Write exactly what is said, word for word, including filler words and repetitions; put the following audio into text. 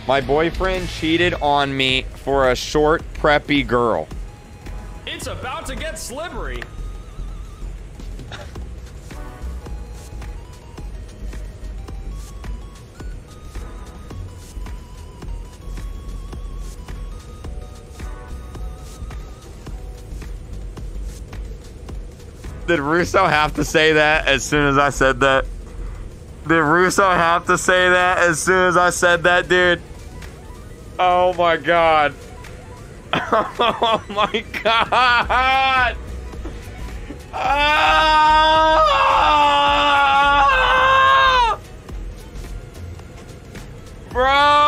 My boyfriend cheated on me for a short, preppy girl. It's about to get slippery. Did Russo have to say that as soon as I said that? Did Russo have to say that as soon as I said that, dude? Oh my god. Oh my god. Ah! Bro.